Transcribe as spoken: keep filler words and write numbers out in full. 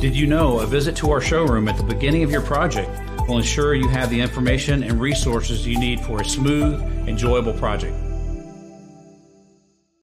Did you know a visit to our showroom at the beginning of your project will ensure you have the information and resources you need for a smooth, enjoyable project?